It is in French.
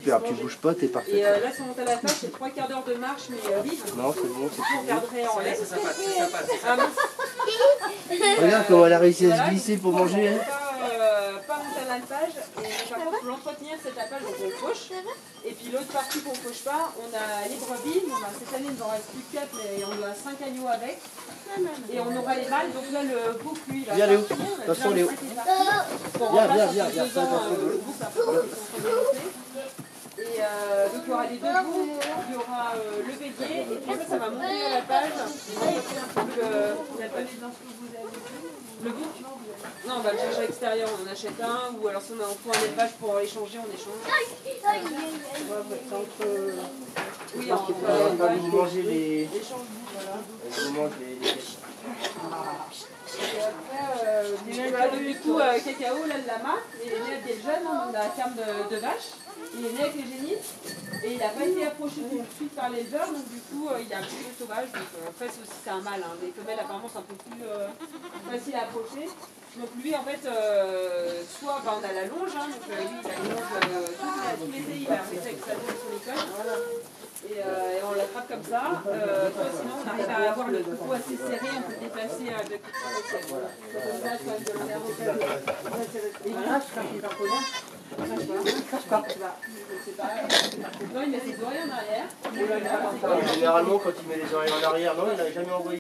Super, tu bouges pas, t'es parfait. Et là, sur mon talafage, c'est 3/4 d'heure de marche, mais vide. Non, c'est bon, c'est On garderait en laisse. C'est sympa, c'est sympa. Ah, mince. Regarde comment elle a réussi à se Voilà, glisser donc, pour manger. Hein. Pas monter à l'alpage. Et par contre, pour l'entretenir, cet alpage, donc on fauche. Et puis l'autre partie qu'on ne fauche pas, on a les brebis. Bon, bah, cette année, il nous en reste plus que 4, mais on a 5 agneaux avec. Et on aura les mâles. Donc là, le bouc, lui, il va Viens, Léo. partir. Attention, Léo. Viens. Le bouc, après, ils sont en train de monter. Et donc il y aura les deux boucs, il y aura le bélier, et puis ça va monter à la page. Le bouc. Non, on va le chercher à l'extérieur, on en achète un, ou alors si on a un point d'élevage pour échanger, on échange. Oui, Parce qu'il va vous manger les... échange, voilà. Vous mange les... Et après, voilà, donc, du coup, Cacao, là, le lama, il est né avec des jeunes, hein, dans la ferme de vaches. Il est né avec les génisses et il n'a pas été approché tout de suite par l'éleveur, donc du coup, il est un petit peu sauvage. Donc, après, c'est aussi un mâle. Hein. Les femelles, apparemment, c'est un peu plus facile à approcher. Donc, lui, en fait, soit on a la longe, hein, donc lui, il a une longe tout l'été, il va rester avec sa longe sur l'école. Voilà. Et on l'attrape comme ça. Sinon, on arrive à avoir le cou assez serré, on peut le déplacer avec voilà. Comme ça, quand même de l'envers au sol. Et voilà, je crache les harponneurs. Non, il met ses oreilles en arrière. Généralement, quand il met les oreilles en arrière, non, il n'a jamais envoyé.